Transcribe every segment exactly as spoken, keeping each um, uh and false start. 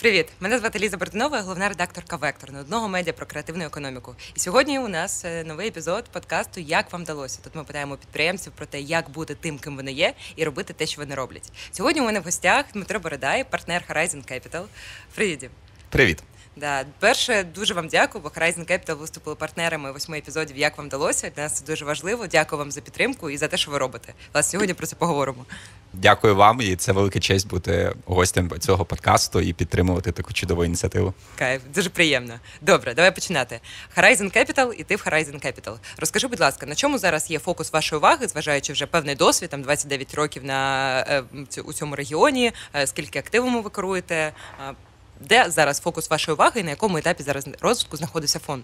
Привіт! Мене звати Ліза Бортунова, головна редакторка «Вектор» – одного медіа про креативну економіку. І сьогодні у нас новий епізод подкасту «Як вам вдалося?». Тут ми питаємо підприємців про те, як бути тим, ким вони є, і робити те, що вони роблять. Сьогодні у мене в гостях Дмитро Бородай, партнер Horizon Capital. Привіт! Привіт! Да, перше, дуже вам дякую, бо Horizon Capital виступили партнерами восьми епізодів «Як вам вдалося?». Для нас це дуже важливо. Дякую вам за підтримку і за те, що ви робите. Власне, сьогодні про це поговоримо. Дякую вам, і це велика честь бути гостем цього подкасту і підтримувати таку чудову ініціативу. Кайф, дуже приємно. Добре, давай починати. Horizon Capital і ти в Horizon Capital. Розкажи, будь ласка, на чому зараз є фокус вашої уваги, зважаючи вже певний досвід, там двадцять дев'ять років на, е, у цьому регіоні, е, скільки активами ви керуєте, е, де зараз фокус вашої уваги і на якому етапі зараз розвитку знаходиться фонд?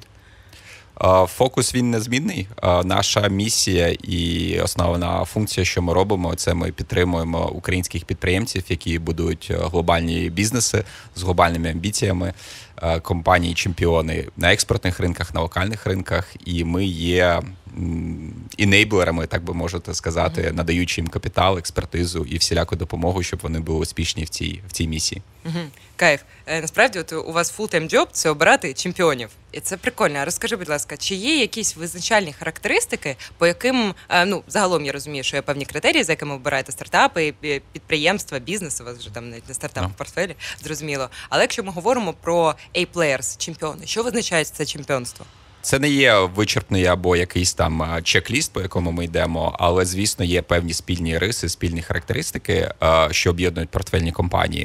Фокус, він незмінний. Наша місія і основна функція, що ми робимо, це ми підтримуємо українських підприємців, які будують глобальні бізнеси з глобальними амбіціями, компанії-чемпіони на експортних ринках, на локальних ринках, і ми є інейблерами, так би можете сказати, mm-hmm. надаючи їм капітал, експертизу і всіляку допомогу, щоб вони були успішні в цій, в цій місії. Mm-hmm. Кайф. Е, насправді, от у вас full-time job – це обирати чемпіонів. І це прикольно. А розкажи, будь ласка, чи є якісь визначальні характеристики, по яким, е, ну, загалом я розумію, що є певні критерії, за якими обираєте стартапи, підприємства, бізнес, у вас вже там навіть не стартап в портфелі, зрозуміло. Але якщо ми говоримо про A-players, чемпіони, що визначає це чемпіонство? Це не є вичерпний або якийсь там чек-ліст, по якому ми йдемо, але, звісно, є певні спільні риси, спільні характеристики, що об'єднують портфельні компанії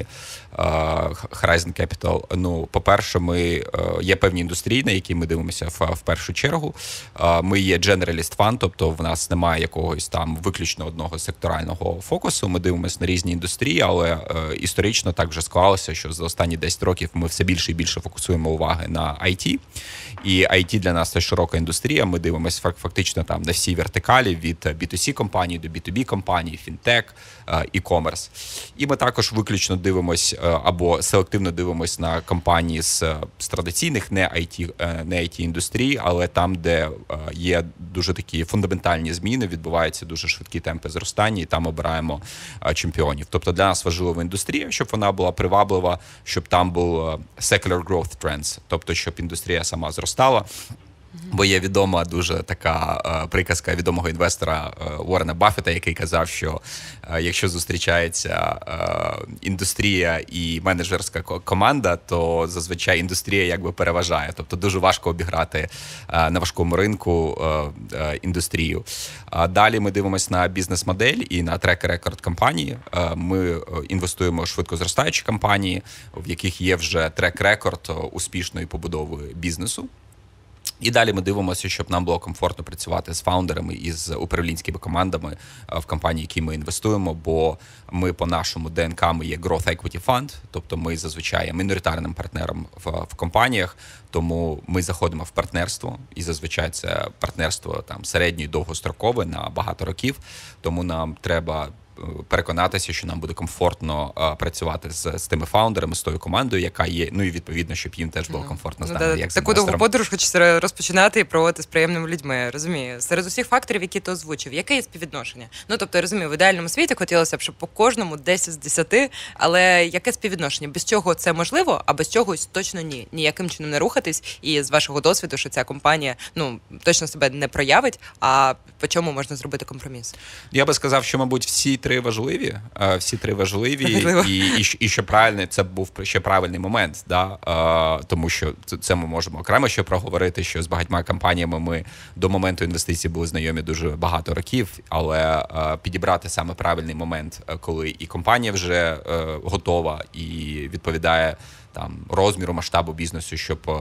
Horizon Capital. Ну, по-перше, ми є певні індустрії, на які ми дивимося в, в першу чергу. Ми є generalist fund, тобто в нас немає якогось там виключно одного секторального фокусу. Ми дивимося на різні індустрії, але історично так вже склалося, що за останні десять років ми все більше і більше фокусуємо уваги на ай ті. І ай ті для нас це широка індустрія. Ми дивимося фактично там на всі вертикалі від бі ту сі компаній до бі ту бі компаній, фінтек, і-комерс. І ми також виключно дивимося або селективно дивимося на компанії з, з традиційних не ай ті, не ай ті індустрій, але там, де є дуже такі фундаментальні зміни, відбуваються дуже швидкі темпи зростання, і там обираємо чемпіонів. Тобто для нас важлива індустрія, щоб вона була приваблива, щоб там був secular growth trends, тобто щоб індустрія сама зростала. Бо є відома дуже така е, приказка відомого інвестора е, Уоррена Баффета, який казав, що е, якщо зустрічається е, індустрія і менеджерська команда, то зазвичай індустрія якби переважає. Тобто дуже важко обіграти е, на важкому ринку е, е, індустрію. А далі ми дивимося на бізнес-модель і на трек-рекорд компанії. Е, ми інвестуємо в швидко зростаючі компанії, в яких є вже трек-рекорд успішної побудови бізнесу. І далі ми дивимося, щоб нам було комфортно працювати з фаундерами і з управлінськими командами в компанії, які ми інвестуємо, бо ми по нашому ДНК ми є Growth Equity Fund, тобто ми зазвичай є міноритарним партнером в, в компаніях, тому ми заходимо в партнерство, і зазвичай це партнерство там середньо і довгострокове на багато років, тому нам треба переконатися, що нам буде комфортно а, працювати з, з тими фаундерами, з тою командою, яка є, ну і відповідно, щоб їм теж було комфортно з нами, ну, да, як з таку довгу подорож хочеться розпочинати і проводити з приємними людьми, розумію. Серед усіх факторів, які ти озвучив, яке є співвідношення? Ну, тобто, я розумію, в ідеальному світі хотілося б, щоб по кожному десять з десяти, але яке співвідношення? Без чого це можливо, а без чогось точно ні. Ніяким чином не рухатись, і з вашого досвіду, що ця компанія, ну, точно себе не проявить, а по чому можна зробити компроміс? Я би сказав, що, мабуть, всі три важливі, всі три важливі, і, і, і що правильний, це був ще правильний момент, да? Тому що це ми можемо окремо ще проговорити, що з багатьма компаніями ми до моменту інвестицій були знайомі дуже багато років, але підібрати саме правильний момент, коли і компанія вже готова і відповідає там розміру, масштабу бізнесу, щоб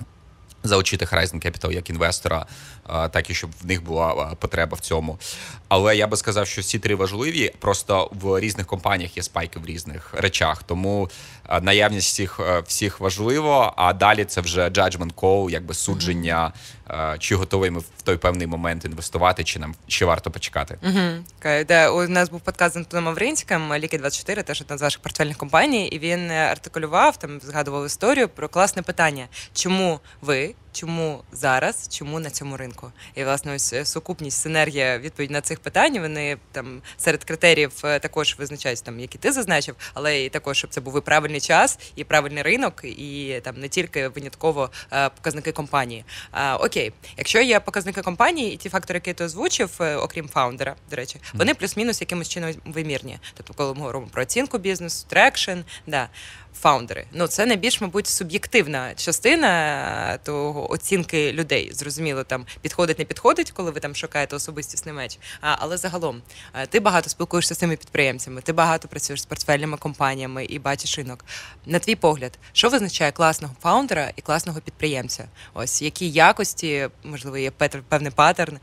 залучити Horizon Capital як інвестора, так і щоб в них була потреба в цьому. Але я би сказав, що всі три важливі, просто в різних компаніях є спайки в різних речах, тому наявність всіх, всіх важливо, а далі це вже judgment call, якби судження чи готові ми в той певний момент інвестувати, чи нам ще варто почекати. Угу. Okay. Де у нас був подкаст з Антоном Мавринським, Ліки двадцять чотири, теж одна з ваших портфельних компаній, і він артикулював, там згадував історію про класне питання. Чому ви, чому зараз, чому на цьому ринку? І, власне, ось сукупність, синергія, відповідь на цих питань, вони там серед критеріїв також визначаються, там, які ти зазначив, але і також, щоб це був і правильний час, і правильний ринок, і там не тільки винятково е, показники компанії. Е, окей, якщо є показники компанії, і ті фактори, які ти озвучив, е, окрім фаундера, до речі, вони плюс-мінус якимось чином вимірні. Тобто, коли ми говоримо про оцінку бізнесу, трекшн, да. Фаундери. Ну, це найбільш, мабуть, суб'єктивна частина того оцінки людей. Зрозуміло, там підходить, не підходить, коли ви там шукаєте особистісний меч. А, але загалом, ти багато спілкуєшся з цими підприємцями, ти багато працюєш з портфельними компаніями і бачиш ринок. На твій погляд, що визначає класного фаундера і класного підприємця? Ось, які якості, можливо, є певний паттерн,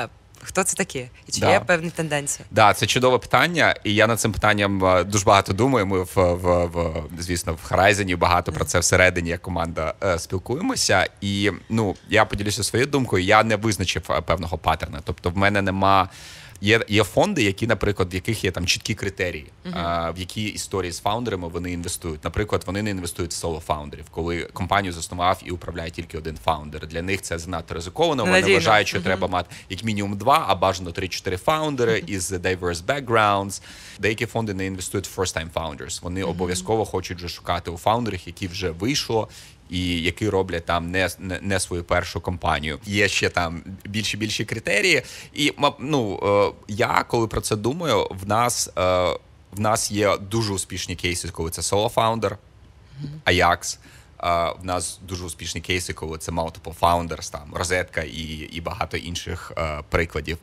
хто це такі? І чи да. є певні тенденції? Да, це чудове питання, і я над цим питанням дуже багато думаю. Ми, в, в, в звісно, в Horizon багато про це всередині, як команда, е, спілкуємося. І, ну, я поділюся своєю думкою, я не визначив певного паттерна. Тобто в мене нема... Є, є фонди, які, наприклад, в яких є там чіткі критерії, uh-huh. а, в які історії з фаундерами вони інвестують. Наприклад, вони не інвестують в соло-фаундерів, коли компанію заснував і управляє тільки один фаундер. Для них це занадто ризиковано, вони Надійно. вважають, що uh-huh. треба мати як мінімум два, а бажано три-чотири фаундери uh-huh. із diverse backgrounds. Деякі фонди не інвестують в first-time founders. Вони uh-huh. обов'язково хочуть вже шукати у фаундерів, які вже вийшло, і які роблять там не, не, не свою першу компанію. Є ще там більші-більші критерії. І, ну, я, коли про це думаю, в нас, в нас є дуже успішні кейси, коли це соло-фаундер, Ajax. В нас дуже успішні кейси, коли це multiple founders, там, Розетка і, і багато інших прикладів.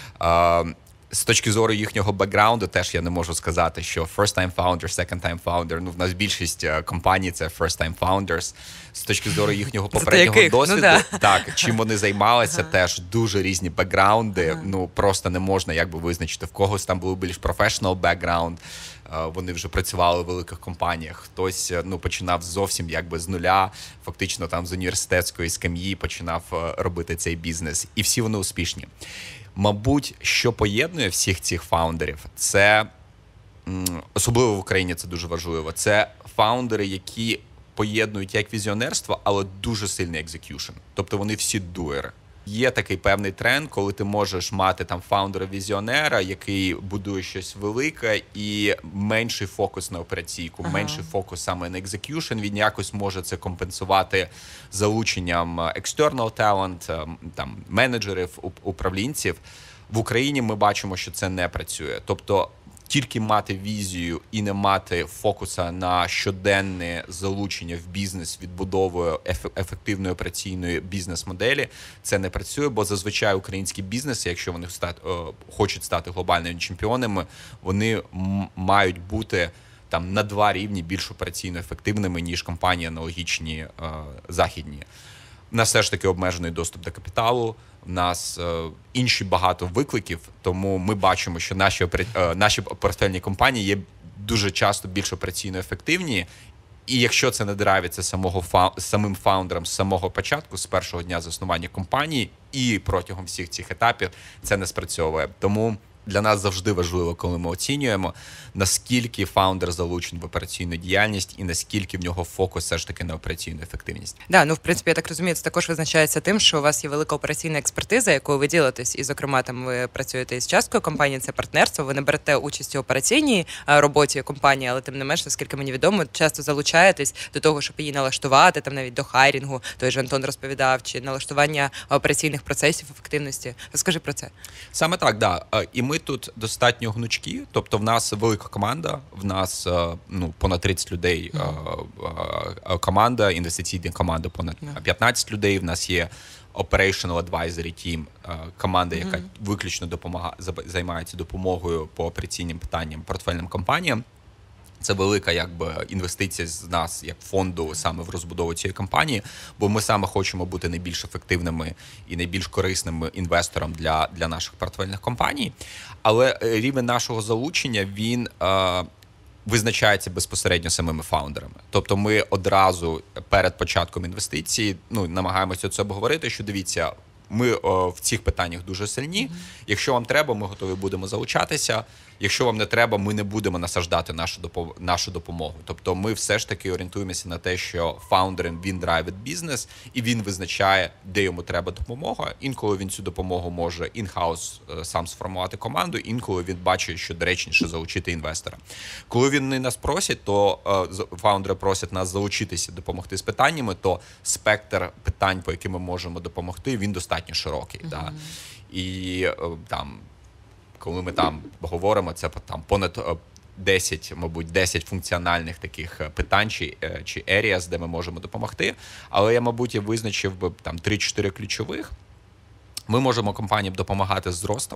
З точки зору їхнього бекграунду теж я не можу сказати, що first-time founder, second-time founder, ну, в нас більшість компаній це first-time founders. З точки зору їхнього попереднього досвіду, ну, да. так, чим вони займалися, ага. теж дуже різні бекграунди, ага. ну, просто не можна якби визначити. В когось там був більш professional background, вони вже працювали в великих компаніях, хтось, ну, починав зовсім якби з нуля, фактично там з університетської скам'ї починав робити цей бізнес. І всі вони успішні. Мабуть, що поєднує всіх цих фаундерів, це, особливо в Україні це дуже важливо, це фаундери, які поєднують як візіонерство, але дуже сильний екзекюшн. Тобто вони всі дуери. Є такий певний тренд, коли ти можеш мати там фаундера-візіонера, який будує щось велике, і менший фокус на операційку, ага. менший фокус саме на екзекюшн. Він якось може це компенсувати залученням external talent, там менеджерів, управлінців. В Україні ми бачимо, що це не працює. Тобто тільки мати візію і не мати фокуса на щоденне залучення в бізнес відбудовою ефективної операційної бізнес-моделі, це не працює, бо зазвичай українські бізнеси, якщо вони стати, хочуть стати глобальними чемпіонами, вони м- мають бути там на два рівні більш операційно ефективними, ніж компанії аналогічні е, західні. У нас все ж таки обмежений доступ до капіталу, в нас е, інші багато викликів, тому ми бачимо, що наші, е, наші портфельні компанії є дуже часто більш операційно ефективні, і якщо це не драйвиться самого фа, самим фаундером з самого початку, з першого дня заснування компанії, і протягом всіх цих етапів це не спрацьовує. Тому для нас завжди важливо, коли ми оцінюємо, наскільки фаундер залучений в операційну діяльність і наскільки в нього фокус все ж таки на операційну ефективність. Да, ну в принципі, я так розумію, це також визначається тим, що у вас є велика операційна експертиза, якою ви ділитесь, і, зокрема, там ви працюєте із часткою компанії, це партнерство, ви не берете участь у операційній роботі компанії, але тим не менш, наскільки мені відомо, часто залучаєтесь до того, щоб її налаштувати, там навіть до хайрінгу, той же Антон розповідав, чи налаштування операційних процесів ефективності. Розкажи про це. Саме так, да. І ми тут достатньо гнучкі, тобто в нас велика команда, в нас ну, понад тридцять людей mm. команда, інвестиційна команда понад yeah. п'ятнадцять людей, в нас є Operational Advisory Team, команда, яка mm-hmm. виключно допомагає, займається допомогою по операційним питанням портфельним компаніям. Це велика якби інвестиція з нас, як фонду, саме в розбудову цієї компанії, бо ми саме хочемо бути найбільш ефективними і найбільш корисними інвестором для, для наших портфельних компаній. Але рівень нашого залучення, він е, визначається безпосередньо самими фаундерами. Тобто ми одразу перед початком інвестиції ну, намагаємося це обговорити, що дивіться, Ми о, в цих питаннях дуже сильні. Mm-hmm. Якщо вам треба, ми готові будемо залучатися. Якщо вам не треба, ми не будемо насаждати нашу допомогу, нашу допомогу. Тобто ми все ж таки орієнтуємося на те, що фаундером він драйвить бізнес, і він визначає, де йому треба допомога. Інколи він цю допомогу може in-house сам сформувати команду, інколи він бачить, що доречніше залучити інвестора. Коли вони нас просять, то е, фаундери просять нас залучитися, допомогти з питаннями, то спектр питань, по яким ми можемо допомогти, він достатньо широкий. Mm-hmm. Да? І е, там, коли ми там говоримо, це там понад десять, мабуть, десять функціональних таких питань чи, чи areas, де ми можемо допомогти. Але я, мабуть, я визначив би там три-чотири ключових. Ми можемо компаніям допомагати з зростом.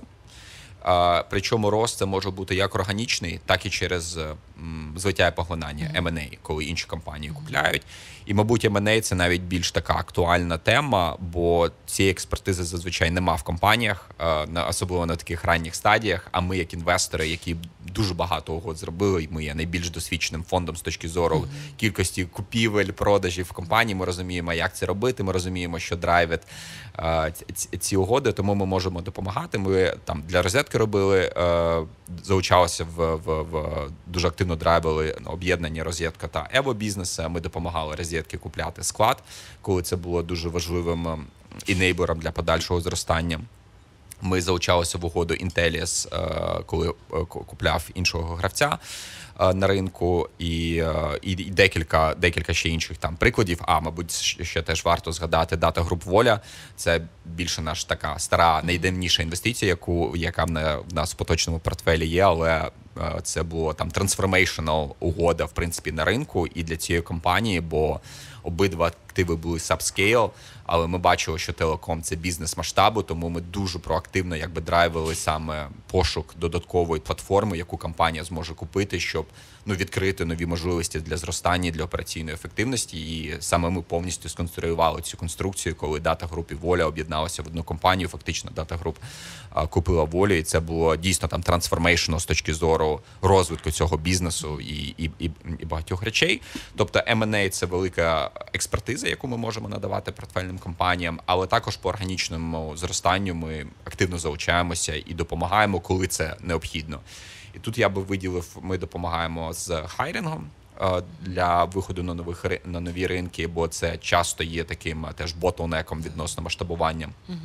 А, причому рост це може бути як органічний, так і через м, звиття і поглинання, ем енд ей, коли інші компанії купляють. І, мабуть, ем енд ей – це навіть більш така актуальна тема, бо цієї експертизи зазвичай нема в компаніях, особливо на таких ранніх стадіях, а ми, як інвестори, які дуже багато угод зробили, ми є найбільш досвідченим фондом з точки зору mm-hmm. кількості купівель, продажів в компанії, ми розуміємо, як це робити, ми розуміємо, що драйвить ці, ці угоди, тому ми можемо допомагати. Ми там для розетки робили, залучалися в, в, в дуже активно драйвили об'єднані розетка та Ево бізнеси. Ми допомагали розетки купляти склад, коли це було дуже важливим інейблером для подальшого зростання. Ми залучалися в угоду Intellias, коли купляв іншого гравця на ринку, і, і, і декілька, декілька ще інших там прикладів. А, мабуть, ще теж варто згадати Data Group Воля. Це більше наша така стара, найдавніша інвестиція, яку, яка в нас в поточному портфелі є, але це була там transformational угода, в принципі, на ринку і для цієї компанії, бо обидва активи були subscale, але ми бачили, що телеком – це бізнес масштабу, тому ми дуже проактивно якби драйвили саме пошук додаткової платформи, яку компанія зможе купити, щоб ну, відкрити нові можливості для зростання, для операційної ефективності. І саме ми повністю сконструювали цю конструкцію, коли Data Group і Воля об'єдналися в одну компанію. Фактично Data Group а, купила Волю, і це було дійсно там трансформейшно з точки зору розвитку цього бізнесу і, і, і, і багатьох речей. Тобто ем енд ей – це велика експертиза, яку ми можемо надавати портфельним компаніям, але також по органічному зростанню ми активно залучаємося і допомагаємо, коли це необхідно. І тут я би виділив, ми допомагаємо з хайрінгом для виходу на нових на нові ринки, бо це часто є таким теж ботлнеком відносно масштабування. Угу.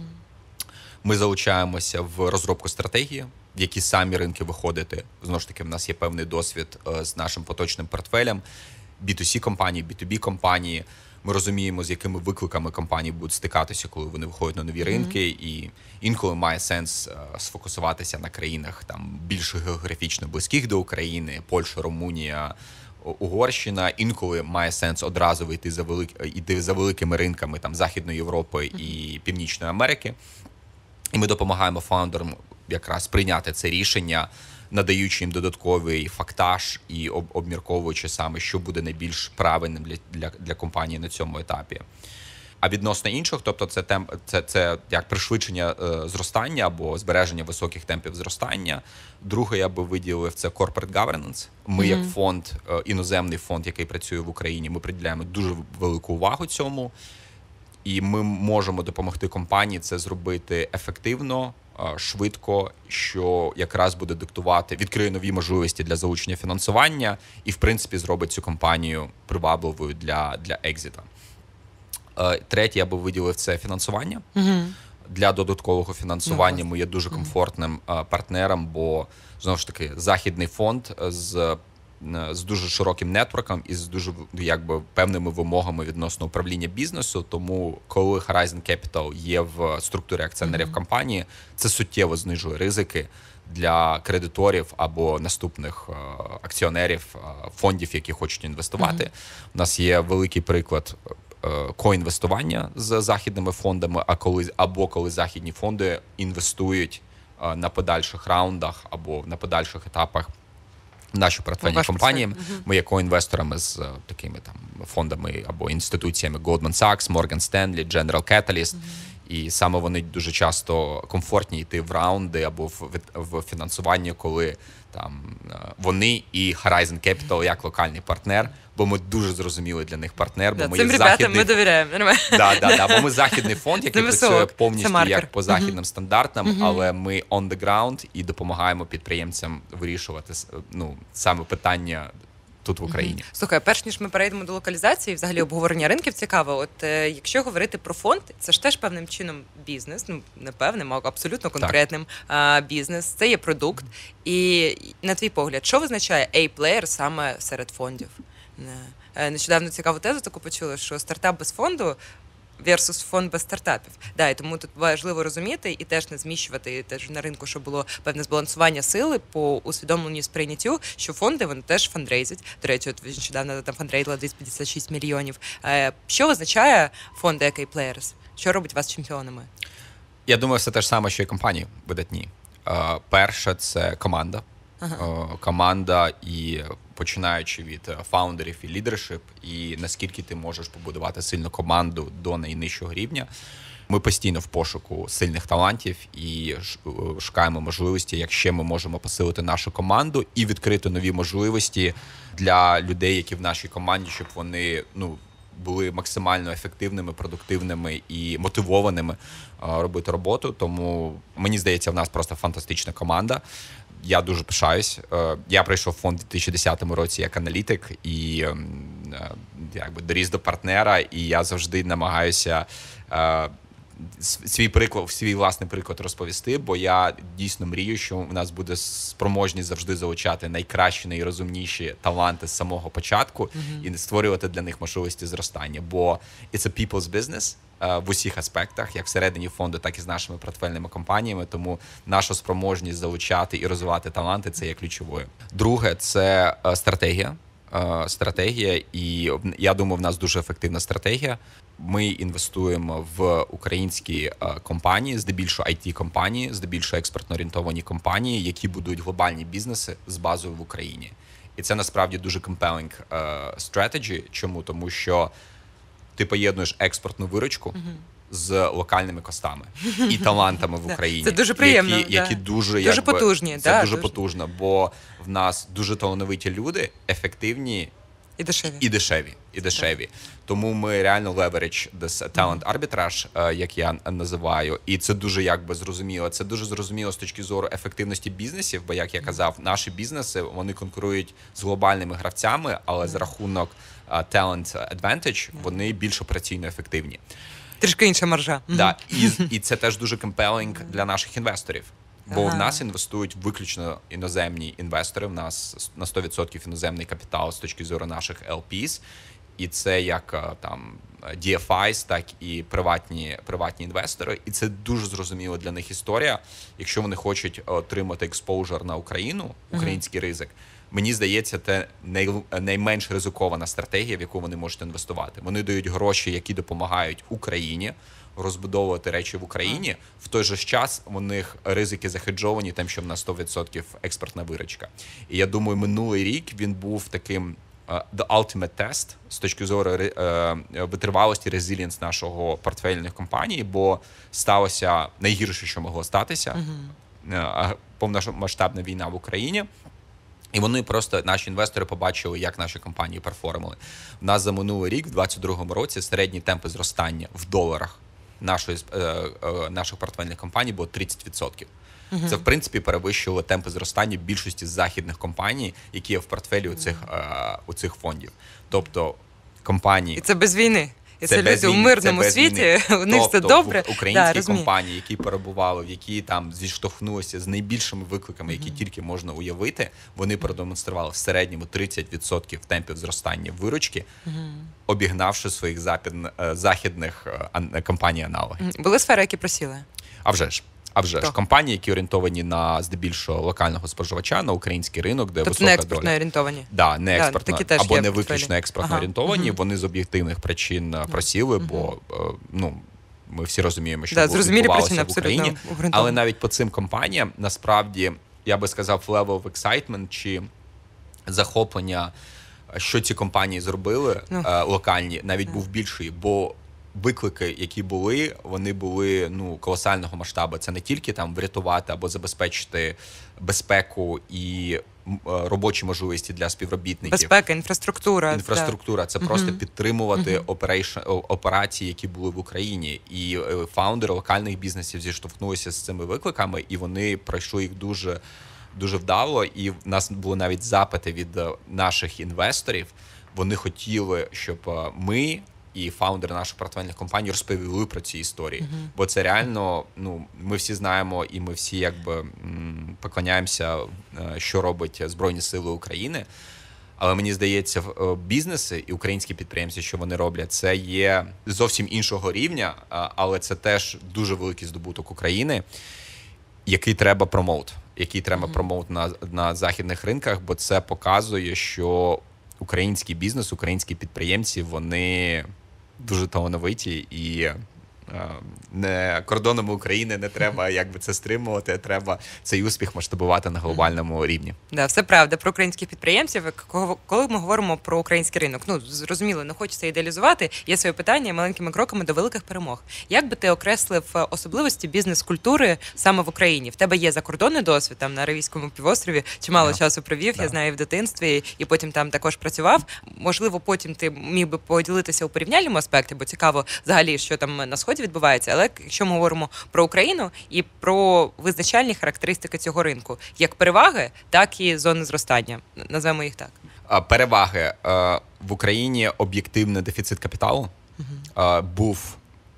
Ми залучаємося в розробку стратегії, в які самі ринки виходити. Знову ж таки, в нас є певний досвід з нашим поточним портфелем. бі ту сі компанії, бі ту бі компанії. Ми розуміємо, з якими викликами компанії будуть стикатися, коли вони виходять на нові ринки, mm-hmm. і інколи має сенс uh, сфокусуватися на країнах там більш географічно близьких до України, Польща, Румунія, Угорщина. Інколи має сенс одразу вийти за велик... йти за великими ринками там Західної Європи mm-hmm. і Північної Америки. І ми допомагаємо фаундерам якраз прийняти це рішення, надаючи їм додатковий фактаж і об, обмірковуючи саме, що буде найбільш правильним для, для, для компанії на цьому етапі. А відносно інших, тобто це, темп, це, це як пришвидшення е, зростання або збереження високих темпів зростання. Друге, я би виділив, це corporate governance. Ми, mm-hmm. як фонд, е, іноземний фонд, який працює в Україні, ми приділяємо дуже велику увагу цьому. І ми можемо допомогти компанії це зробити ефективно, швидко, що якраз буде диктувати, відкриє нові можливості для залучення фінансування і, в принципі, зробить цю компанію привабливою для, для екзита. Третє, я би виділив, це фінансування. Mm-hmm. Для додаткового фінансування mm-hmm. ми є дуже комфортним mm-hmm. партнером, бо, знову ж таки, західний фонд з з дуже широким нетворком і з дуже якби певними вимогами відносно управління бізнесу. Тому коли Horizon Capital є в структурі акціонерів mm-hmm. компанії, це суттєво знижує ризики для кредиторів або наступних е, акціонерів е, фондів, які хочуть інвестувати. Mm-hmm. У нас є великий приклад е, коінвестування з західними фондами, а коли або коли західні фонди інвестують е, на подальших раундах або на подальших етапах наші портфельні компанії. Uh-huh. Ми є коінвесторами з uh, такими там фондами або інституціями Goldman Sachs, Morgan Stanley, General Catalyst. Uh-huh. І саме вони дуже часто комфортні йти в раунди або в, в фінансуванні, коли там вони і Horizon Capital як локальний партнер бо ми дуже зрозуміли для них партнер, бо Да, ми цим є ребятам західний... ми довіряємо. Нормально. Да, да, да, бо ми західний фонд, який Це працює висок. повністю Це маркер. як по західним Мгм. стандартам, Мгм. але ми on the ground і допомагаємо підприємцям вирішувати ну, саме питання тут в Україні. Слухай, перш ніж ми перейдемо до локалізації, взагалі обговорення ринків цікаво. От е, якщо говорити про фонд, це ж теж певним чином бізнес, ну не певним, а абсолютно конкретним а, бізнес. Це є продукт. І на твій погляд, що визначає A-плеєр саме серед фондів? Е, Нещодавно цікаву тезу таку почула, що стартап без фонду versus фонд без стартапів. Да, і тому тут важливо розуміти і теж не зміщувати і теж на ринку, щоб було певне збалансування сили по усвідомленню і сприйняттю, що фонди вони теж фандрейзять. До речі, от нещодавно там фандрейзила двісті п'ятдесят шість мільйонів. Е, Що означає фонди як A-Players? Що робить вас чемпіонами? Я думаю, все те ж саме, що і компанії видатні. Е, Перша – це команда. Ага. Команда, і починаючи від фаундерів і лідершип, і наскільки ти можеш побудувати сильну команду до найнижчого рівня. Ми постійно в пошуку сильних талантів і шукаємо можливості, як ще ми можемо посилити нашу команду і відкрити нові можливості для людей, які в нашій команді, щоб вони ну, були максимально ефективними, продуктивними і мотивованими робити роботу. Тому, мені здається, в нас просто фантастична команда. Я дуже пишаюсь. Я прийшов в фонд у дві тисячі десятому році як аналітик і якби доріс до партнера, і я завжди намагаюся свій приклад, свій власний приклад розповісти, бо я дійсно мрію, що у нас буде спроможність завжди залучати найкращі, найрозумніші таланти з самого початку mm-hmm. і створювати для них можливості зростання. Бо it's a people's business в усіх аспектах, як всередині фонду, так і з нашими портфельними компаніями, тому наша спроможність залучати і розвивати таланти – це є ключовою. Друге – це стратегія. Стратегія, і я думаю, в нас дуже ефективна стратегія. Ми інвестуємо в українські компанії, здебільшого ай ті-компанії, здебільшого експортно-орієнтовані компанії, які будують глобальні бізнеси з базою в Україні. І це насправді дуже compelling strategy. Чому? Тому що ти поєднуєш експортну виручку uh-huh. з локальними костами і талантами в Україні. Це дуже приємно. Які, які дуже, дуже якби, потужні. Це да, дуже, дуже потужно, бо в нас дуже талановиті люди, ефективні і дешеві. І дешеві. І дешеві. Тому ми реально leverage this talent arbitrage, як я називаю, і це дуже якби зрозуміло. Це дуже зрозуміло з точки зору ефективності бізнесів, бо, як я казав, наші бізнеси, вони конкурують з глобальними гравцями, але за рахунок uh, talent advantage вони більш операційно ефективні. Трішки інша маржа. Да, і, і це теж дуже compelling для наших інвесторів. Бо ага. в нас інвестують виключно іноземні інвестори, в нас на сто відсотків іноземний капітал з точки зору наших ел піс, і це як там ді еф айс, так і приватні, приватні інвестори. І це дуже зрозуміла для них історія. Якщо вони хочуть отримати експоужер на Україну, український uh-huh. ризик, мені здається, це най, найменш ризикована стратегія, в яку вони можуть інвестувати. Вони дають гроші, які допомагають Україні розбудовувати речі в Україні. В той же час у них ризики захеджовані тим, що в нас сто відсотків експортна виручка. І я думаю, минулий рік він був таким uh, the ultimate test з точки зору uh, витривалості, резилієнс нашого портфельних компаній, бо сталося найгірше, що могло статися. Uh-huh. Uh, повномасштабна війна в Україні. І вони просто, наші інвестори, побачили, як наші компанії перформили. У нас за минулий рік, в двадцять другому році, середні темпи зростання в доларах нашої, е, е, наших портфельних компаній було тридцять відсотків. Uh-huh. Це, в принципі, перевищило темпи зростання більшості західних компаній, які є в портфелі у цих, е, у цих фондів. Тобто компанії... І це без війни. І це, це люди у мирному світі, у них все добре. Українські да, компанії, які перебували, які там зіштовхнулися з найбільшими викликами, які mm-hmm. тільки можна уявити, вони продемонстрували в середньому тридцять відсотків темпів зростання виручки, mm-hmm. обігнавши своїх запід... західних компаній-аналогів. Були сфери, які просіли? А вже ж. А вже ж, компанії, які орієнтовані на здебільшого локального споживача, на український ринок, де тобто висока доля. Тобто не експортно орієнтовані? Да, не експортно, да, або не виключно експортно ага. орієнтовані, угу. вони з об'єктивних причин просіли, угу. бо ну, ми всі розуміємо, що да, відбувалося причини, в Україні. Але навіть по цим компаніям, насправді, я би сказав, level of excitement чи захоплення, що ці компанії зробили, ну. е, локальні, навіть був більший, бо виклики, які були, вони були ну колосального масштабу. Це не тільки там врятувати або забезпечити безпеку і робочі можливості для співробітників. Безпека, інфраструктура. Інфраструктура. Це угу. просто підтримувати угу. оперейшн, операції, які були в Україні. І фаундери локальних бізнесів зіштовхнулися з цими викликами, і вони пройшли їх дуже, дуже вдало. І в нас були навіть запити від наших інвесторів. Вони хотіли, щоб ми і фаундери наших портфельних компаній розповіли про ці історії. Uh-huh. Бо це реально, ну, ми всі знаємо і ми всі якби поклоняємося, що робить Збройні Сили України. Але мені здається, бізнеси і українські підприємці, що вони роблять, це є зовсім іншого рівня, але це теж дуже великий здобуток України, який треба промоут, який треба uh-huh. промоут на, на західних ринках, бо це показує, що український бізнес, українські підприємці, вони дуже талановиті і не кордоном України не треба якби це стримувати, треба цей успіх масштабувати на глобальному рівні. Да, все правда про українських підприємців. Коли ми говоримо про український ринок, ну зрозуміло, не хочеться ідеалізувати. Є своє питання маленькими кроками до великих перемог. Як би ти окреслив особливості бізнес-культури саме в Україні? В тебе є закордонний досвід там на Аравійському півострові, чимало yeah. часу провів. Yeah. Я знаю, в дитинстві і потім там також працював. Можливо, потім ти міг би поділитися у порівняльному аспекті, бо цікаво взагалі, що там на сході відбувається. Але якщо ми говоримо про Україну і про визначальні характеристики цього ринку, як переваги, так і зони зростання. Назвемо їх так. Переваги. В Україні об'єктивний дефіцит капіталу. Uh-huh. Був,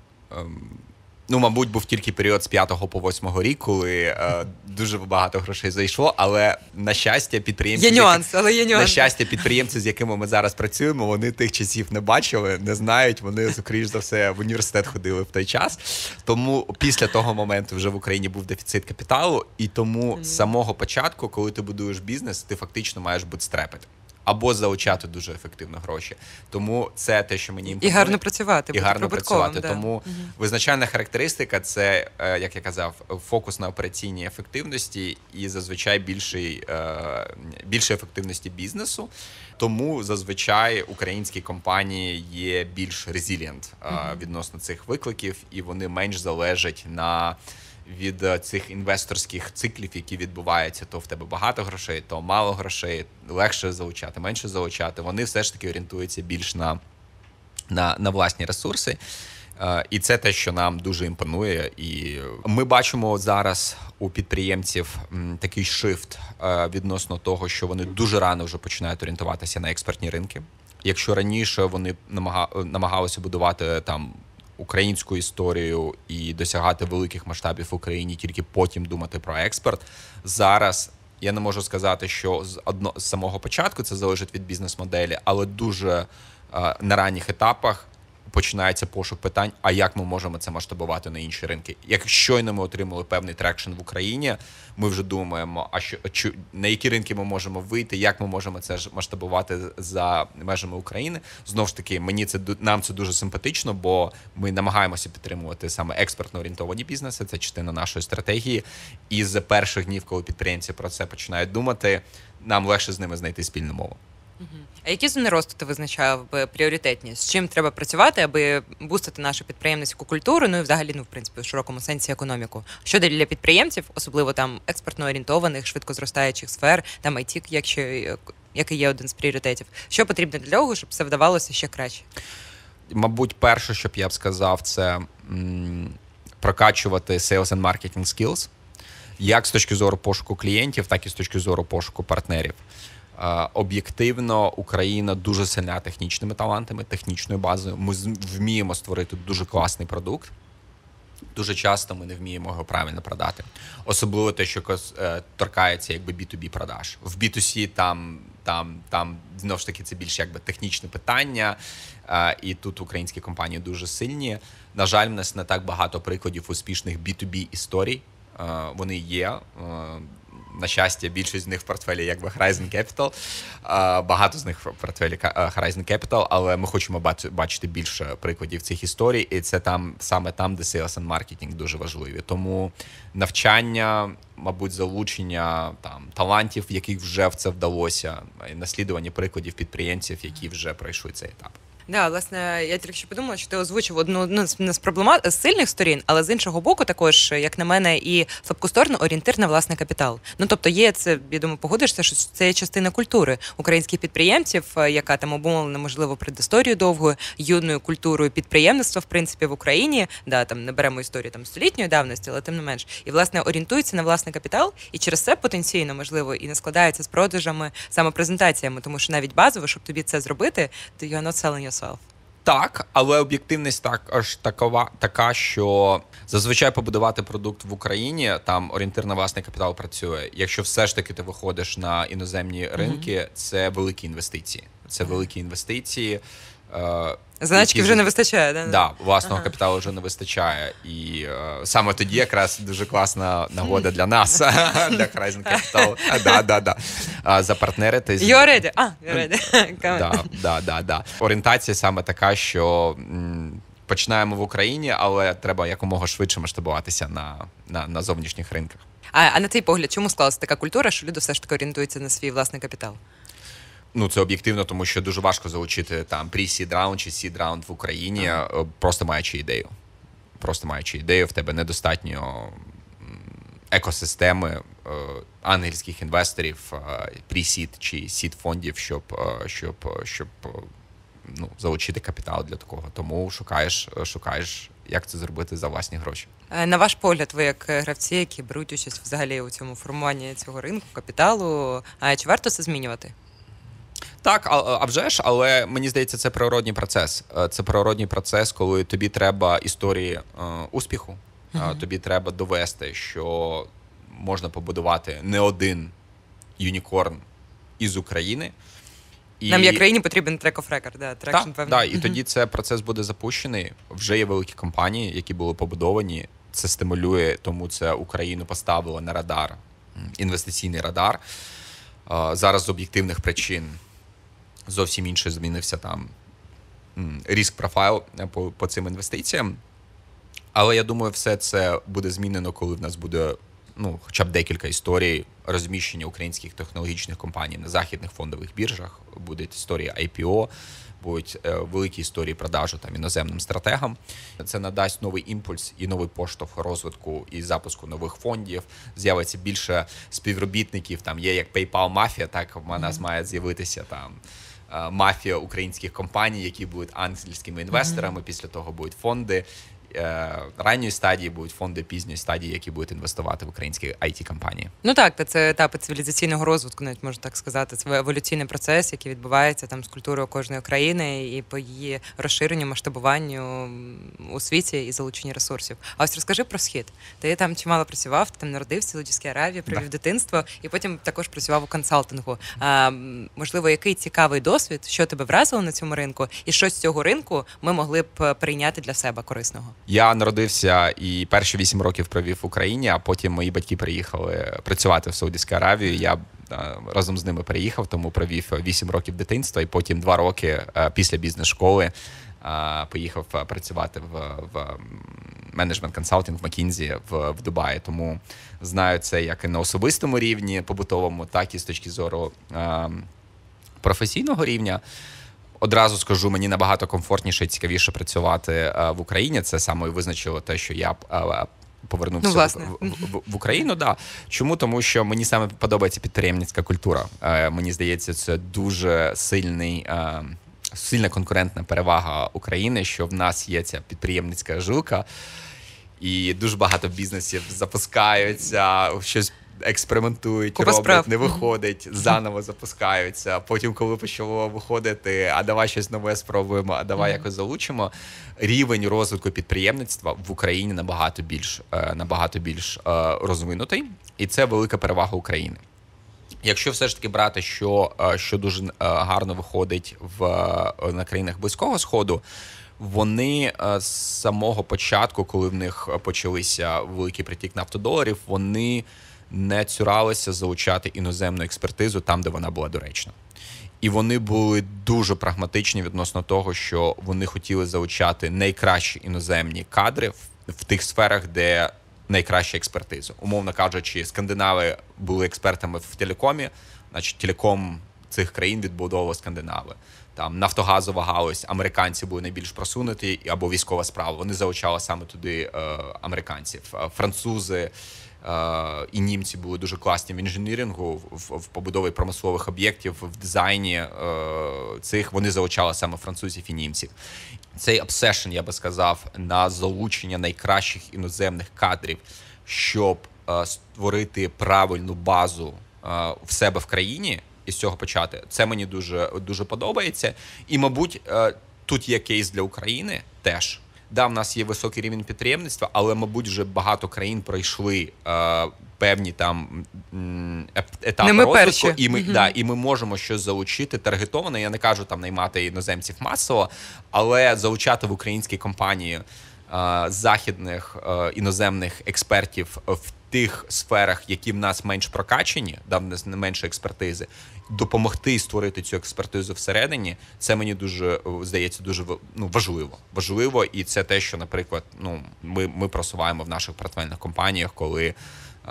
ну, мабуть, був тільки період з п'ятого по восьмого рік, коли дуже багато грошей зайшло, але, на щастя, підприємці... Є нюанс, але є нюанс. На щастя, підприємці, з якими ми зараз працюємо, вони тих часів не бачили, не знають, вони, скоріш за все, в університет ходили в той час. Тому після того моменту вже в Україні був дефіцит капіталу, і тому з самого початку, коли ти будуєш бізнес, ти фактично маєш бутстрепити. Або залучати дуже ефективно гроші. Тому це те, що мені імпонує. І гарно працювати. І гарно працювати. Да. Тому угу. визначальна характеристика – це, як я казав, фокус на операційній ефективності і зазвичай більший, більше ефективності бізнесу. Тому зазвичай українські компанії є більш резилієнт угу. відносно цих викликів, і вони менш залежать на... від цих інвесторських циклів, які відбуваються, то в тебе багато грошей, то мало грошей, легше залучати, менше залучати. Вони все ж таки орієнтуються більш на, на, на власні ресурси. І це те, що нам дуже імпонує. І ми бачимо зараз у підприємців такий шифт відносно того, що вони дуже рано вже починають орієнтуватися на експортні ринки. Якщо раніше вони намагалися будувати там українську історію і досягати великих масштабів в Україні, тільки потім думати про експорт. Зараз я не можу сказати, що з, одно, з самого початку це залежить від бізнес-моделі, але дуже е, на ранніх етапах починається пошук питань, а як ми можемо це масштабувати на інші ринки. Як щойно ми отримали певний трекшн в Україні, ми вже думаємо, а що, чи, на які ринки ми можемо вийти, як ми можемо це ж масштабувати за межами України. Знову ж таки, мені це, нам це дуже симпатично, бо ми намагаємося підтримувати саме експортно орієнтовані бізнеси, це частина нашої стратегії. І з перших днів, коли підприємці про це починають думати, нам легше з ними знайти спільну мову. А які зони росту ти визначав би пріоритетні? З чим треба працювати, аби бустити нашу підприємницьку культуру, ну і взагалі, ну, в принципі, в широкому сенсі економіку? Що для підприємців, особливо там експортно орієнтованих, швидко зростаючих сфер, там ай ті, якщо, який є один з пріоритетів? Що потрібно для того, щоб все вдавалося ще краще? Мабуть, перше, що б я б сказав, це м, прокачувати sales and marketing skills, як з точки зору пошуку клієнтів, так і з точки зору пошуку партнерів. Об'єктивно, Україна дуже сильна технічними талантами, технічною базою. Ми вміємо створити дуже класний продукт. Дуже часто ми не вміємо його правильно продати. Особливо те, що торкається якби бі ту бі продаж. В бі ту сі там, там, там знову ж таки, це більше якби технічне питання, і тут українські компанії дуже сильні. На жаль, в нас не так багато прикладів успішних бі ту бі історій. Вони є. На щастя, більшість з них в портфелі якби Horizon Capital, багато з них в портфелі Horizon Capital, але ми хочемо бачити більше прикладів цих історій, і це там саме там, де sales and marketing дуже важливі. Тому навчання, мабуть, залучення там талантів, яких вже в це вдалося, і наслідування прикладів підприємців, які вже пройшли цей етап. Да, власне, я тільки що подумала, що ти озвучив одну, одну з з проблема з сильних сторін, але з іншого боку, також, як на мене, і слабку сторону орієнтир на власний капітал. Ну тобто, є це, я думаю, погодишся, що це є частина культури українських підприємців, яка там обумовлена, можливо, предісторією довгою, юною культурою підприємництва, в принципі, в Україні. Да, там не беремо історію там столітньої давності, але тим не менш, і власне орієнтується на власний капітал, і через це потенційно можливо і не складається з продажами, саме презентаціями, тому що навіть базово, щоб тобі це зробити, то you're not selling yourself. Так, але об'єктивність також такова, така, що зазвичай побудувати продукт в Україні, там орієнтир на власний капітал працює. Якщо все ж таки ти виходиш на іноземні ринки, mm-hmm. це великі інвестиції. Це великі інвестиції. Е, Заначки вже не вистачає, да? Да, власного ага. капіталу вже не вистачає. І е, саме тоді якраз дуже класна нагода для нас, для Horizon Capital. Да, да, да. А, запартнеритись. You're ready. А, you're ready. Да, да, да, да. Орієнтація саме така, що м, починаємо в Україні, але треба якомога швидше масштабуватися на, на, на зовнішніх ринках. А, а на твій погляд, чому склалася така культура, що люди все ж таки орієнтуються на свій власний капітал? Ну, це об'єктивно, тому що дуже важко залучити там pre-seed раунд чи seed раунд в Україні, ага. просто маючи ідею. Просто маючи ідею, в тебе недостатньо екосистеми ангельських інвесторів, pre-seed чи seed фондів, щоб, щоб, щоб ну, залучити капітал для такого. Тому шукаєш, шукаєш, як це зробити за власні гроші. На ваш погляд, ви як гравці, які беруть участь взагалі у цьому формуванні цього ринку, капіталу, чи варто це змінювати? Так, а, а вже ж, але мені здається, це природній процес. Це природній процес, коли тобі треба історії е, успіху, uh-huh. тобі треба довести, що можна побудувати не один юнікорн із України. І... Нам як країні потрібен track of record, да, трекшн, певно. Так, і uh-huh. тоді цей процес буде запущений. Вже є великі компанії, які були побудовані. Це стимулює, тому це Україну поставило на радар, інвестиційний радар. Е, зараз з об'єктивних причин зовсім інше змінився там риск-профайл по, по цим інвестиціям. Але я думаю, все це буде змінено, коли в нас буде ну, хоча б декілька історій розміщення українських технологічних компаній на західних фондових біржах. Будуть історії ай пі о, будуть е, великі історії продажу там іноземним стратегам. Це надасть новий імпульс і новий поштовх розвитку і запуску нових фондів. З'явиться більше співробітників. Там є як PayPal мафія, так в нас mm-hmm. має з'явитися там мафія українських компаній, які будуть ангельськими інвесторами, mm-hmm. після того будуть фонди ранньої стадії, будуть фонди пізньої стадії, які будуть інвестувати в українські ай ті-компанії. Ну так, та це етапи цивілізаційного розвитку, навіть можна так сказати. Це еволюційний процес, який відбувається там з культурою кожної країни і по її розширенню, масштабуванню у світі і залученню ресурсів. А ось розкажи про Схід. Ти там чимало працював, ти там народився в Саудівській Аравії, провів да. дитинство і потім також працював у консалтингу. А, можливо, який цікавий досвід, що тебе вразило на цьому ринку і що з цього ринку ми могли б прийняти для себе корисного? Я народився і перші вісім років провів в Україні, а потім мої батьки приїхали працювати в Саудівській Аравії. Я разом з ними переїхав, тому провів вісім років дитинства і потім два роки після бізнес-школи поїхав працювати в, в менеджмент-консалтинг в Макінзі в, в Дубаї. Тому знаю це як і на особистому рівні, побутовому, так і з точки зору професійного рівня. Одразу скажу, мені набагато комфортніше і цікавіше працювати в Україні. Це саме і визначило те, що я повернувся ну, в, в, в Україну. Да. Чому? Тому що мені саме подобається підприємницька культура. Мені здається, це дуже сильний, сильна конкурентна перевага України, що в нас є ця підприємницька жилка, і дуже багато бізнесів запускаються, щось експериментують, Купа роблять, справ. не виходить, заново запускаються. Потім, коли почало виходити, а давай щось нове спробуємо, а давай mm-hmm. якось залучимо. Рівень розвитку підприємництва в Україні набагато більш, набагато більш розвинутий, і це велика перевага України. Якщо все ж таки брати, що, що дуже гарно виходить в, на країнах Близького Сходу, вони з самого початку, коли в них почалися великий притік нафтодоларів, вони не цуралися залучати іноземну експертизу там, де вона була доречна. І вони були дуже прагматичні відносно того, що вони хотіли залучати найкращі іноземні кадри в, в тих сферах, де найкраща експертиза. Умовно кажучи, скандинави були експертами в телекомі, значить телеком – цих країн відбудовували скандинави. Там нафтогазова галузь, американці були найбільш просунуті, або військова справа. Вони залучали саме туди е, американців. Французи е, і німці були дуже класні в інженірінгу, в, в побудові промислових об'єктів, в дизайні е, цих. Вони залучали саме французів і німців. Цей обсешн, я би сказав, на залучення найкращих іноземних кадрів, щоб е, створити правильну базу е, в себе в країні, і з цього почати. Це мені дуже, дуже подобається. І, мабуть, тут є кейс для України теж. Да, в нас є високий рівень підприємництва, але, мабуть, вже багато країн пройшли е, певні там етапи розвитку. І ми, угу. да, і ми можемо щось залучити таргетовано. Я не кажу там наймати іноземців масово, але залучати в українські компанії е, західних е, іноземних експертів в тих сферах, які в нас менш прокачені, да, в нас не менше експертизи, допомогти створити цю експертизу всередині, це мені дуже, здається, дуже ну, важливо. Важливо, і це те, що, наприклад, ну, ми, ми просуваємо в наших портфельних компаніях, коли е,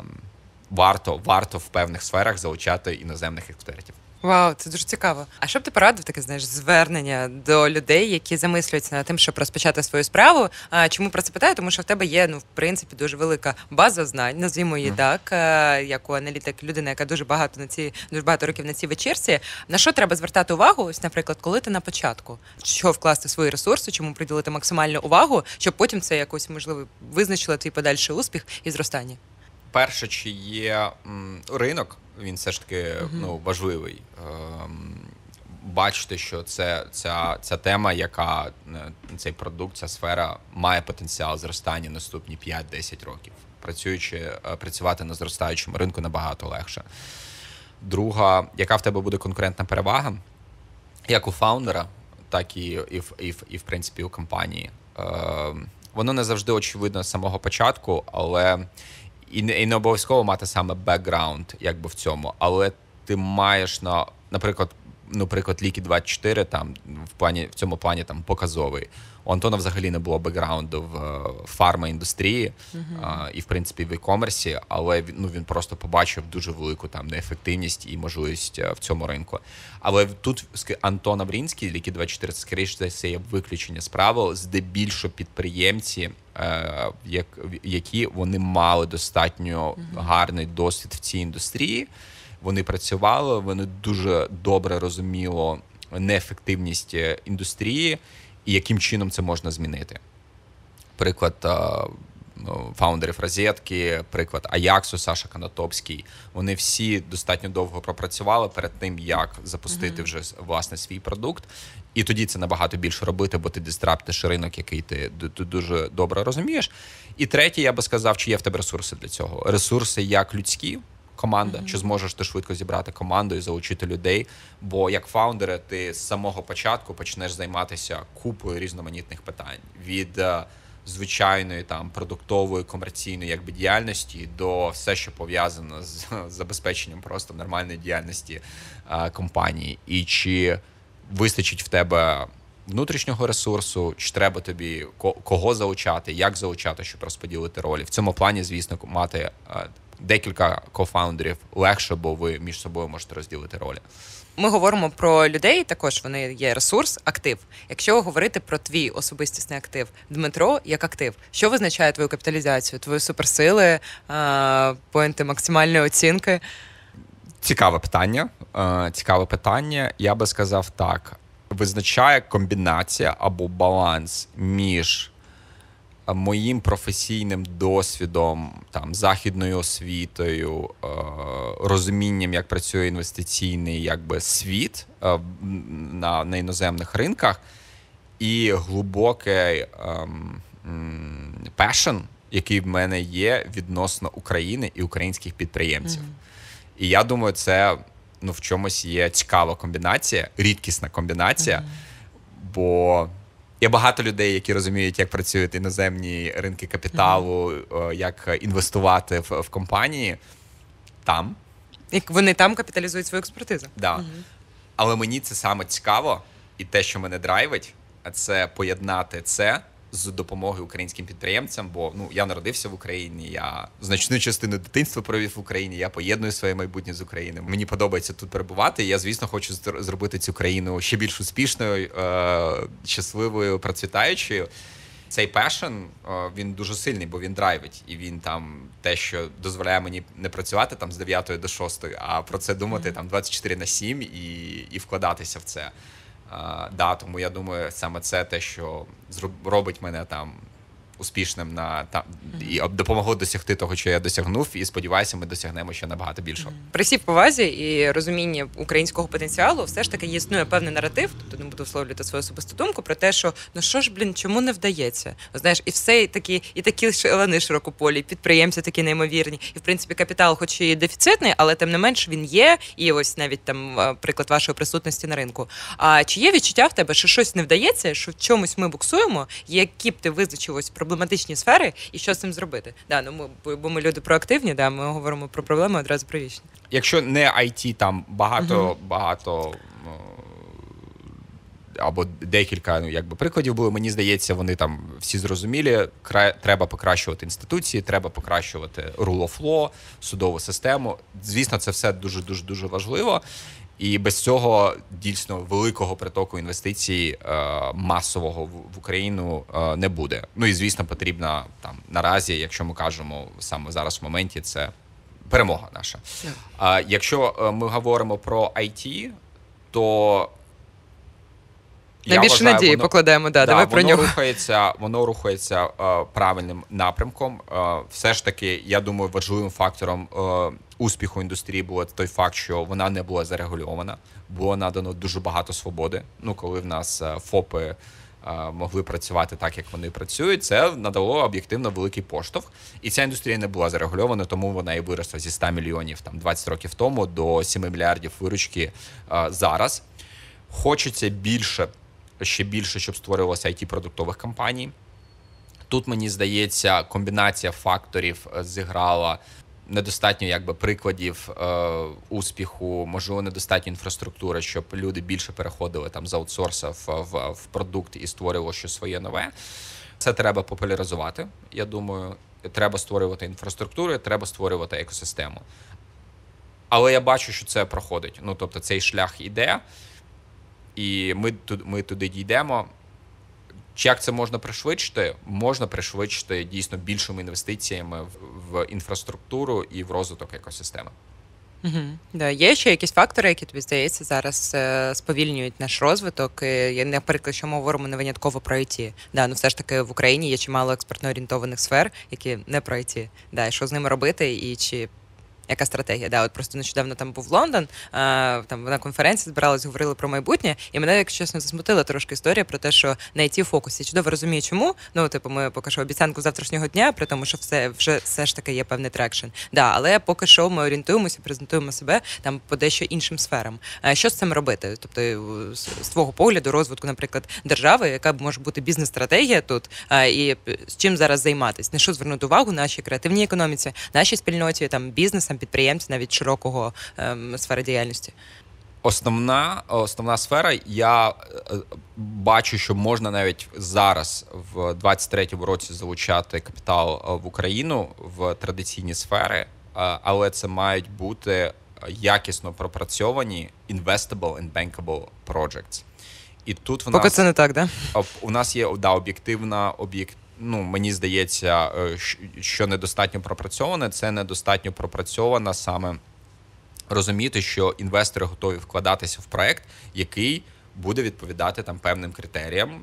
варто, варто в певних сферах залучати іноземних експертів. Вау, це дуже цікаво. А що б ти порадив таке, знаєш, звернення до людей, які замислюються над тим, щоб розпочати свою справу? А чому про це питаю? Тому що в тебе є, ну, в принципі, дуже велика база знань, назвімо її mm. так, як у аналітик, людина, яка дуже багато на ці дуже багато років на цій вечірці. На що треба звертати увагу? Ось, наприклад, коли ти на початку, що вкласти свої ресурси, чому приділити максимальну увагу, щоб потім це якось можливо визначило твій подальший успіх і зростання? Перше, чи є м, ринок, він все ж таки uh-huh. ну, важливий. Ем, бачите, що це, ця, ця тема, яка, цей продукт, ця сфера має потенціал зростання наступні п'ять-десять років. Працюючи, працювати на зростаючому ринку набагато легше. Друга, яка в тебе буде конкурентна перевага, як у фаундера, так і, і, і, і в принципі, у компанії. Ем, воно не завжди очевидно з самого початку, але І не, і не обов'язково мати саме бекграунд, якби в цьому, але ти маєш на, наприклад, наприклад, Лікі двадцять чотири там в плані в цьому плані там показовий. У Антона взагалі не було бекграунду в фарма-індустрії uh-huh. а, і в принципі в e-commerce, але ну він просто побачив дуже велику там неефективність і можливість в цьому ринку. Але тут Антон Аврінський, Лікі двадцять чотири, скоріше за все є виключення з правил, здебільшого підприємці, е, як, які вони мали достатньо uh-huh. гарний досвід в цій індустрії. Вони працювали, вони дуже добре розуміли неефективність індустрії і яким чином це можна змінити. Приклад фаундерів Розетки, приклад Аяксу, Саша Канатопський. Вони всі достатньо довго пропрацювали перед тим, як запустити mm-hmm. вже власне свій продукт. І тоді це набагато більше робити, бо ти дистраптиш ринок, який ти дуже добре розумієш. І третє, я би сказав, чи є в тебе ресурси для цього. Ресурси як людські, команда, mm-hmm. чи зможеш ти швидко зібрати команду і залучити людей, бо як фаундери ти з самого початку почнеш займатися купою різноманітних питань. Від е, звичайної там продуктової, комерційної якби діяльності до все, що пов'язано з, з забезпеченням просто нормальної діяльності е, компанії. І чи вистачить в тебе внутрішнього ресурсу, чи треба тобі кого залучати, як залучати, щоб розподілити ролі. В цьому плані, звісно, мати е, декілька кофаундерів легше, бо ви між собою можете розділити ролі. Ми говоримо про людей, також вони є ресурс, актив. Якщо говорити про твій особистісний актив, Дмитро як актив, що визначає твою капіталізацію, твої суперсили, поінти максимальної оцінки? Цікаве питання. Цікаве питання. Я би сказав так. Визначає комбінація або баланс між моїм професійним досвідом, там, західною освітою, е, розумінням, як працює інвестиційний якби, світ е, на, на іноземних ринках, і глибокий пешн, який в мене є відносно України і українських підприємців. Mm-hmm. І я думаю, це ну, в чомусь є цікава комбінація, рідкісна комбінація, mm-hmm. бо є багато людей, які розуміють, як працюють іноземні ринки капіталу, mm-hmm. як інвестувати в, в компанії там. І вони там капіталізують свою експертизу. Да. Mm-hmm. Але мені це саме цікаво, і те, що мене драйвить, це поєднати це з допомоги українським підприємцям, бо ну я народився в Україні, я значну частину дитинства провів в Україні, я поєдную своє майбутнє з Україною. Мені подобається тут перебувати. І я, звісно, хочу зробити цю країну ще більш успішною, е- щасливою, процвітаючою. Цей пешн, він дуже сильний, бо він драйвить, і він там те, що дозволяє мені не працювати там з дев'ятої до шостої, а про це думати там двадцять чотири на сім і, і вкладатися в це. А, да, тому я думаю, саме це те, що робить мене там успішним на там і допомогло досягти того, що я досягнув, і сподіваюся, ми досягнемо ще набагато більшого. При всій повазі і розумінні українського потенціалу все ж таки існує певний наратив, тобто не буду висловлювати свою особисту думку про те, що ну що ж, блін, чому не вдається? Знаєш, і все і такі, і такі шалени широкополі, підприємці такі неймовірні, і в принципі капітал, хоч і дефіцитний, але тим не менш він є. І ось навіть там приклад вашої присутності на ринку. А чи є відчуття в тебе, що щось не вдається, що в чомусь ми буксуємо, які б ти визначив ось проблематичні сфери, і що з цим зробити? Да, ну ми, бо ми люди проактивні, да, ми говоримо про проблеми одразу про вічні. Якщо не ай ті, там багато, uh-huh. багато або декілька ну, якби, прикладів було, мені здається, вони там всі зрозумілі. Кра... Треба покращувати інституції, треба покращувати rule of law, судову систему. Звісно, це все дуже-дуже-дуже важливо. І без цього дійсно великого притоку інвестицій е, масового в, в Україну е, не буде. Ну і звісно, потрібна там наразі, якщо ми кажемо саме зараз в моменті, це перемога наша. Yeah. А якщо е, ми говоримо про ай ті, то найбільше надії воно, покладаємо, да, да, давай воно про нього. Рухається, воно рухається е, правильним напрямком. Е, все ж таки, я думаю, важливим фактором е, успіху індустрії було той факт, що вона не була зарегульована, було надано дуже багато свободи. Ну, коли в нас е, ФОПи е, могли працювати так, як вони працюють, це надало об'єктивно великий поштовх. І ця індустрія не була зарегульована, тому вона і виросла зі ста мільйонів там двадцять років тому до семи мільярдів виручки е, зараз. Хочеться більше, ще більше, щоб створювалося ай ті-продуктових компаній. Тут, мені здається, комбінація факторів зіграла недостатньо якби, прикладів е, успіху, можливо, недостатньо інфраструктури, щоб люди більше переходили там, з аутсорсу в, в, в продукт і створювали щось своє нове. Це треба популяризувати, я думаю. Треба створювати інфраструктуру, треба створювати екосистему. Але я бачу, що це проходить. Ну, тобто цей шлях іде, і ми, ми туди дійдемо. Чи як це можна пришвидшити? Можна пришвидшити дійсно більшими інвестиціями в, в інфраструктуру і в розвиток екосистеми. Угу. Да, є ще якісь фактори, які, тобі здається, зараз е, сповільнюють наш розвиток. І, наприклад, що ми говоримо не винятково про ай ті. Да, ну все ж таки в Україні є чимало експертно орієнтованих сфер, які не про ай ті. Да, і що з ними робити, і чи яка стратегія? Да, от просто нещодавно там був Лондон, а, там на конференції збиралися, говорили про майбутнє, і мене, якщо чесно, засмутила трошки історія про те, що на ай ті фокусі. Чудово розумію, чому. Ну, типу, ми поки що обіцянку завтрашнього дня, при тому, що все вже все ж таки є певний трекшн. Да, але поки що ми орієнтуємося, презентуємо себе там по дещо іншим сферам. А що з цим робити? Тобто, з, з твого погляду, розвитку, наприклад, держави, яка може бути бізнес-стратегія тут, а, і з чим зараз займатися? На що звернути увагу нашій креативній економіці, нашій спільноті, там бізнесам, підприємці навіть широкого ем, сфери діяльності? Основна, основна сфера, я е, бачу, що можна навіть зараз в двадцять третьому році залучати капітал в Україну в традиційні сфери, е, але це мають бути якісно пропрацьовані investable and bankable projects. І тут в Поки нас, це не так, да? У нас є да, об'єктивна об'єкт. Ну, мені здається, що недостатньо пропрацьоване, це недостатньо пропрацьовано саме розуміти, що інвестори готові вкладатися в проект, який буде відповідати там певним критеріям.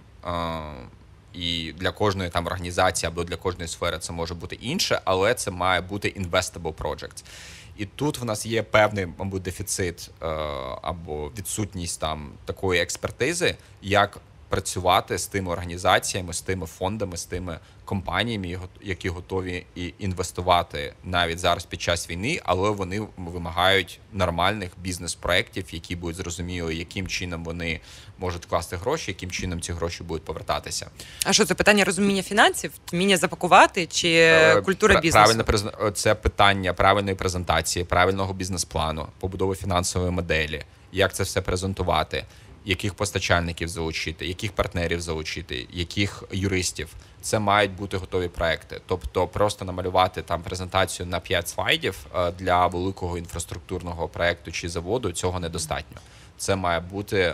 І для кожної там організації або для кожної сфери це може бути інше, але це має бути investable project. І тут в нас є певний, мабуть, дефіцит або відсутність там такої експертизи, як працювати з тими організаціями, з тими фондами, з тими компаніями, які готові і інвестувати навіть зараз під час війни, але вони вимагають нормальних бізнес-проєктів, які будуть зрозуміли, яким чином вони можуть вкласти гроші, яким чином ці гроші будуть повертатися. А що, це питання розуміння фінансів, вміння запакувати чи культура бізнесу? Правильно, це питання правильної презентації, правильного бізнес-плану, побудови фінансової моделі, як це все презентувати. яких постачальників залучити, яких партнерів залучити, яких юристів. Це мають бути готові проекти. Тобто просто намалювати там презентацію на п'ять слайдів для великого інфраструктурного проекту чи заводу, цього недостатньо. Це має бути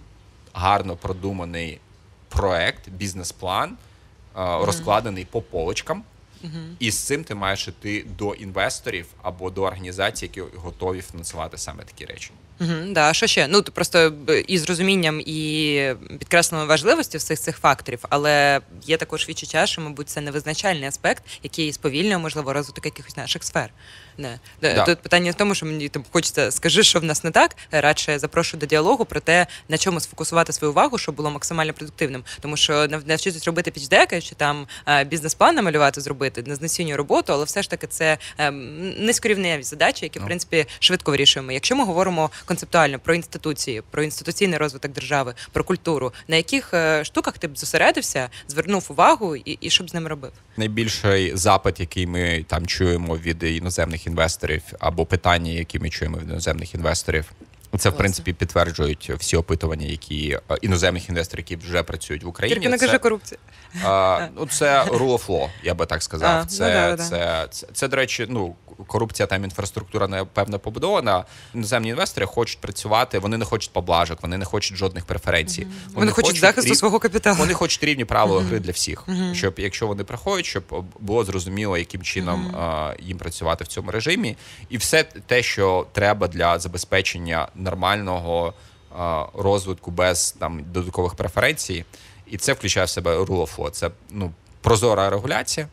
гарно продуманий проект, бізнес-план, розкладений по полочкам. Uh-huh. І з цим ти маєш іти до інвесторів або до організацій, які готові фінансувати саме такі речі. Угу, да, що ще? Ну, просто із розумінням і підкресленням важливості всіх цих факторів, але є також відчуття, що, мабуть, це невизначальний аспект, який сповільнює, можливо, розвиток якихось наших сфер. Не. Да. Тут питання в тому, що мені там хочеться, скажи, що в нас не так, радше запрошую до діалогу про те, на чому сфокусувати свою увагу, щоб було максимально продуктивним. Тому що навчитись робити пічдеки, чи там бізнес-план намалювати, зробити, не знецінює роботу, але все ж таки це низькорівневі задачі, які, в принципі, швидко вирішуємо. Якщо ми говоримо концептуально про інституції, про інституційний розвиток держави, про культуру, на яких штуках ти б зосередився, звернув увагу і, і що б з ним робив? Найбільший запит, який ми там чуємо від іноземних інвесторів, або питання, які ми чуємо від іноземних інвесторів, це, в принципі, підтверджують всі опитування, які іноземних інвесторів, які вже працюють в Україні. Тільки не кажи корупція. А, ну, це rule of law, я би так сказав. А, це, ну, да, це, да. це, це, це, до речі, ну, корупція, там інфраструктура напевно побудована. Іноземні інвестори хочуть працювати, вони не хочуть поблажок, вони не хочуть жодних преференцій. Mm-hmm. Вони, вони хочуть захисту рів... свого капіталу. Вони хочуть рівні правила mm-hmm. гри для всіх. Mm-hmm. Щоб, якщо вони приходять, щоб було зрозуміло, яким чином mm-hmm. а, їм працювати в цьому режимі. І все те, що треба для забезпечення нормального а, розвитку без там додаткових преференцій. І це включає в себе rule of law. Це, ну, прозора регуляція,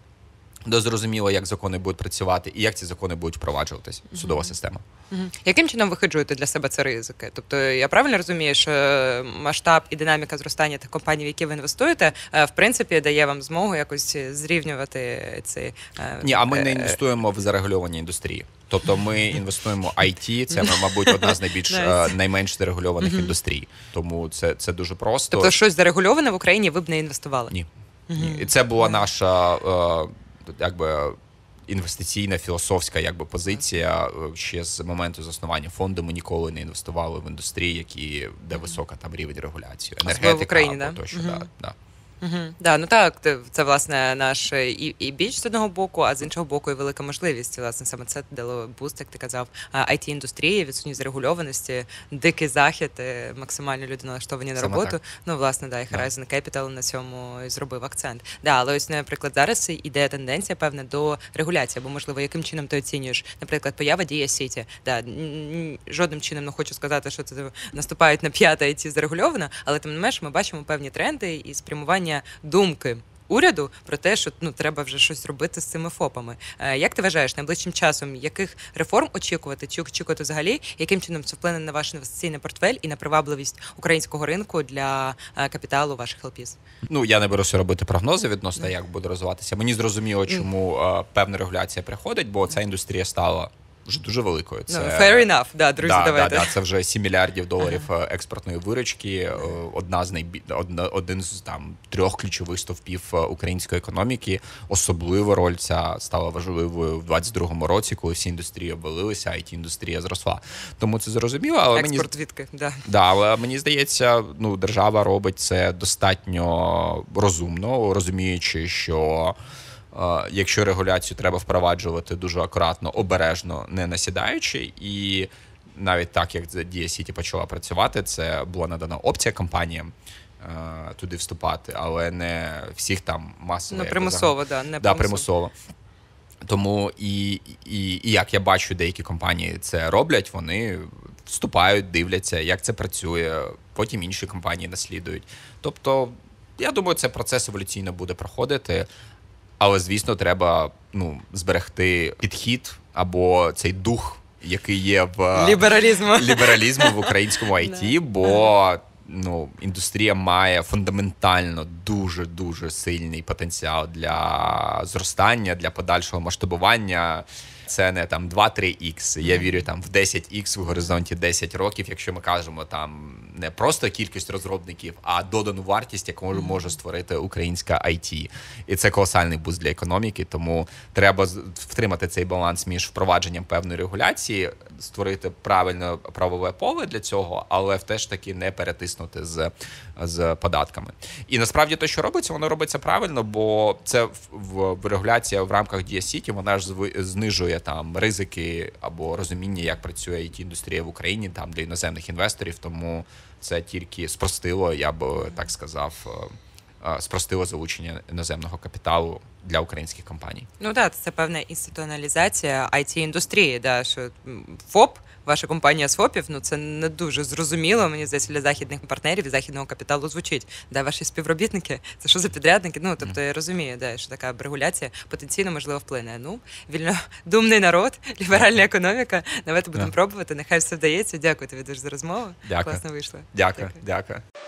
де зрозуміло, як закони будуть працювати і як ці закони будуть впроваджуватись, mm-hmm. судова система. Mm-hmm. Яким чином ви хеджуєте для себе ці ризики? Тобто, я правильно розумію, що масштаб і динаміка зростання тих компаній, в які ви інвестуєте, в принципі, дає вам змогу якось зрівнювати ці... Ні, а ми не інвестуємо в зарегульовані індустрії. Тобто ми інвестуємо в ай ті, це, мабуть, одна з найбільш nice. найменш зарегульованих mm-hmm. індустрій. Тому це, це дуже просто. Тобто щось зарегульоване в Україні ви б не інвестували? Ні. Mm-hmm. Ні. І це була наша... якби інвестиційна, філософська якби позиція. Ще з моменту заснування фонду ми ніколи не інвестували в індустрії, які, де висока там рівень регуляції. Енергетика, в Україні, або да? тощо, Угу. да, да. Угу. Да, ну так, це, власне, наш і, і біч з одного боку, а з іншого боку і велика можливість. Власне, саме це дало буст, як ти казав, ай ті-індустрії, відсутність зарегульованості, дикий захід, максимально люди налаштовані на саме роботу. Так. Ну, власне, да, і Horizon Capital на цьому і зробив акцент. Да, але ось, наприклад, зараз іде тенденція, певна, до регуляції, або, можливо, яким чином ти оцінюєш, наприклад, поява Дія Сіті. Да, жодним чином не хочу сказати, що це наступають на п'яте ай ті зарегульовано, але тим не менш ми бачимо певні тренди і спрямування думки уряду про те, що ну треба вже щось робити з цими ФОПами. Е, як ти вважаєш, найближчим часом яких реформ очікувати, чи очікувати взагалі, яким чином це вплине на ваш інвестиційний портфель і на привабливість українського ринку для е, капіталу ваших ел піс? Ну, я не беруся робити прогнози відносно, як буде розвиватися. Мені зрозуміло, чому е, певна регуляція приходить, бо ця індустрія стала вже дуже великою. Це... No, fair enough, да, друзі, да, давайте. Да, да, це вже сім мільярдів доларів експортної виручки, одна з найбі... одна, один з там трьох ключових стовпів української економіки. Особливо роль ця стала важливою в двадцять другому році, коли всі індустрії обвалилися, ай ті-індустрія зросла. Тому це зрозуміло, але експорт мені... відки, да. Да, але мені здається, ну, держава робить це достатньо розумно, розуміючи, що якщо регуляцію треба впроваджувати дуже акуратно, обережно, не насідаючи, і навіть так, як Дія Сіті почала працювати, це була надана опція компаніям е, туди вступати, але не всіх там масово. Ну, примусово, да, не да, примусово. Тому і, і, і як я бачу, деякі компанії це роблять, вони вступають, дивляться, як це працює, потім інші компанії наслідують. Тобто, я думаю, це процес еволюційно буде проходити. Але, звісно, треба ну, зберегти підхід або цей дух, який є в лібералізму, лібералізму в українському ай ті, бо ну, індустрія має фундаментально дуже-дуже сильний потенціал для зростання, для подальшого масштабування. Це не там два-три ікс. Я вірю там в десять ікс в горизонті десять років, якщо ми кажемо там не просто кількість розробників, а додану вартість, яку mm-hmm. може створити українська ай ті. І це колосальний буст для економіки, тому треба втримати цей баланс між впровадженням певної регуляції, створити правильне правове поле для цього, але теж таки не перетиснути з, з податками. І насправді те, що робиться, воно робиться правильно, бо це в, в, в регуляція в рамках Дія Сіті, вона ж знижує там ризики або розуміння, як працює ай ті-індустрія в Україні там для іноземних інвесторів, тому це тільки спростило, я б так сказав, спростило залучення іноземного капіталу для українських компаній. Ну так, це певна інституціоналізація ай ті-індустрії, да, що ФОП, ваша компанія з ФОПів, ну це не дуже зрозуміло, мені здається, для західних партнерів і західного капіталу звучить. Да, ваші співробітники, це що за підрядники? Ну, тобто я розумію, да, що така регуляція потенційно, можливо, вплине. Ну, вільнодумний народ, ліберальна економіка, давайте будемо yeah. пробувати, нехай все вдається. Дякую тобі дуже за розмову. Дякую. Класно вийшло. Дякую. Дякую. Дякую.